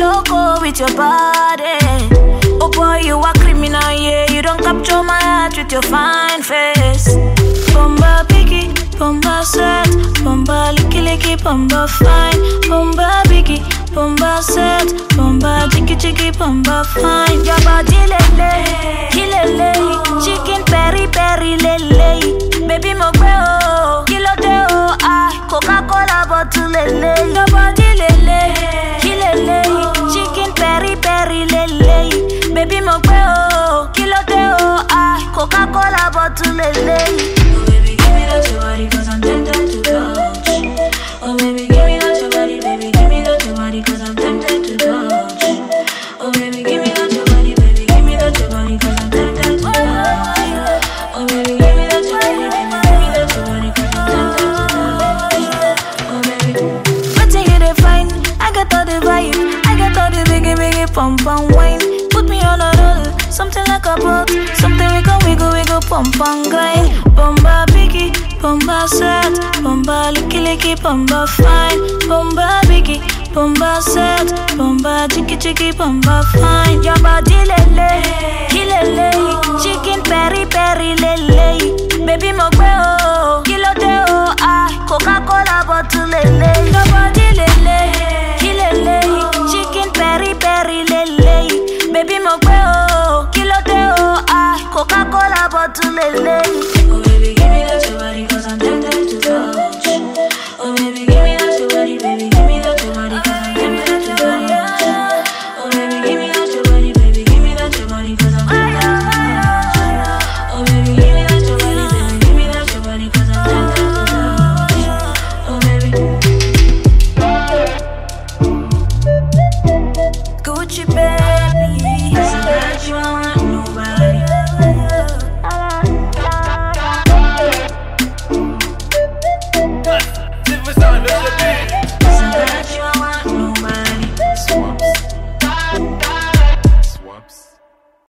loco with your body. Oh boy, you are criminal, yeah. You don't capture my heart with your fine face. Bomba biggie, bomba set, bomba licky licky, bomba fine. Bomba biggie, bomba set, bomba chicky chicky, bomba fine. Your body lele, kilele, chicken peri peri lele. Baby mo gbeo, kilo deo, ah, Coca-Cola bottle lele. Your body lele, kilele, chicken peri peri lele. Baby mo gbeo, kilo deo, ah, Coca-Cola bottle lele. Oh baby, give me that your body 'cause I'm tempted to touch. Oh baby, give me that your body, baby, give me that your body 'cause I'm tempted to touch. Oh baby, give me that your body, baby, give me that your body 'cause I'm tempted to touch. Oh baby, give me that your body, baby, give me that your body 'cause I'm tempted to touch. Oh baby, waiting you dey find, I got all the vibe, I got all the biggie biggie pump and wine. Put me on a roll, something like a boat, something we can wiggle wiggle pump and grind. Bomba biggie, bomba set, bomba licky licky, bomba fine. Bomba biggie, bomba set, bomba chicky chicky, bomba fine. Your body lele, kilele, chicken peri peri lele. Baby mo gbeo, kilo deo, ah, Coca-Cola bottle lele. Your body lele, kilele, chicken peri peri lele. Baby mo gbeo, kilo deo, ah, Coca-Cola bottle lele.